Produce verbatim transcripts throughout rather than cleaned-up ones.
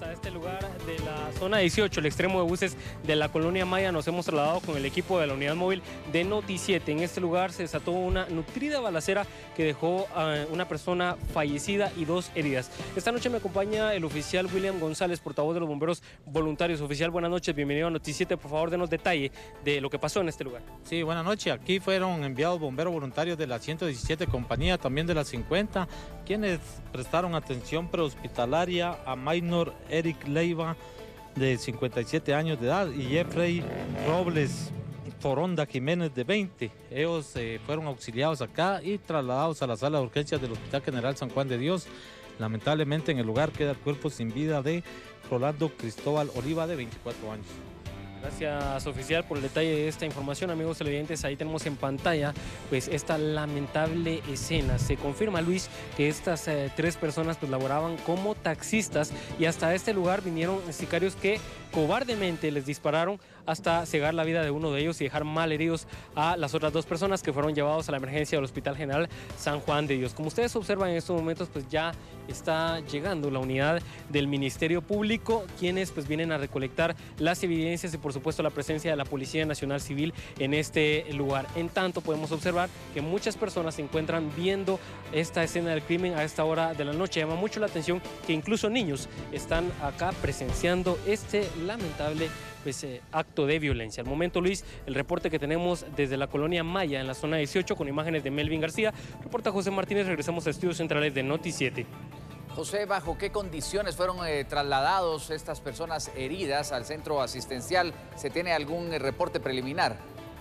hasta este lugar de la zona dieciocho, el extremo de buses de la colonia Maya. Nos hemos trasladado con el equipo de la unidad móvil de Noti siete. En este lugar se desató una nutrida balacera que dejó a una persona fallecida y dos heridas. Esta noche me acompaña el oficial William González, portavoz de los bomberos voluntarios. Oficial, buenas noches, bienvenido a Noti siete. Por favor, denos detalle de lo que pasó en este lugar. Sí, buenas noches. Aquí fueron enviados bomberos voluntarios de la ciento diecisiete compañía, también de la cincuenta, quienes prestaron atención prehospitalaria a Maynor Eric Leiva, de cincuenta y siete años de edad, y Jeffrey Robles Foronda Jiménez, de veinte. Ellos eh, fueron auxiliados acá y trasladados a la sala de urgencias del Hospital General San Juan de Dios. Lamentablemente en el lugar queda el cuerpo sin vida de Rolando Cristóbal Oliva, de veinticuatro años. Gracias, oficial, por el detalle de esta información. Amigos televidentes, ahí tenemos en pantalla pues esta lamentable escena. Se confirma, Luis, que estas eh, tres personas pues laboraban como taxistas y hasta este lugar vinieron sicarios que cobardemente les dispararon hasta cegar la vida de uno de ellos y dejar mal heridos a las otras dos personas que fueron llevados a la emergencia del Hospital General San Juan de Dios. Como ustedes observan en estos momentos, pues ya está llegando la unidad del Ministerio Público, quienes pues vienen a recolectar las evidencias y por supuesto la presencia de la Policía Nacional Civil en este lugar. En tanto, podemos observar que muchas personas se encuentran viendo esta escena del crimen a esta hora de la noche. Llama mucho la atención que incluso niños están acá presenciando este lamentable pues, eh, acto de violencia. Al momento, Luis, el reporte que tenemos desde la colonia Maya en la zona dieciocho con imágenes de Melvin García. Reporta José Martínez. Regresamos a estudios centrales de Noti siete. José, ¿bajo qué condiciones fueron eh, trasladados estas personas heridas al centro asistencial? ¿Se tiene algún eh, reporte preliminar?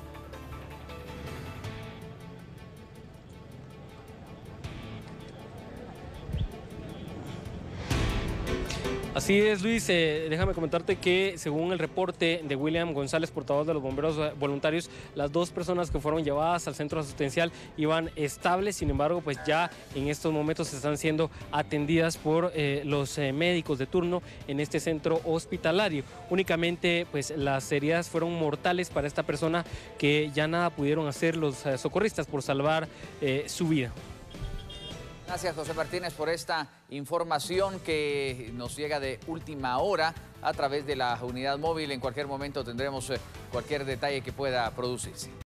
Así es, Luis, eh, déjame comentarte que según el reporte de William González, portavoz de los bomberos voluntarios, las dos personas que fueron llevadas al centro asistencial iban estables. Sin embargo, pues ya en estos momentos están siendo atendidas por eh, los eh, médicos de turno en este centro hospitalario. Únicamente pues las heridas fueron mortales para esta persona, que ya nada pudieron hacer los eh, socorristas por salvar eh, su vida. Gracias, José Martínez, por esta información que nos llega de última hora a través de la unidad móvil. En cualquier momento tendremos cualquier detalle que pueda producirse.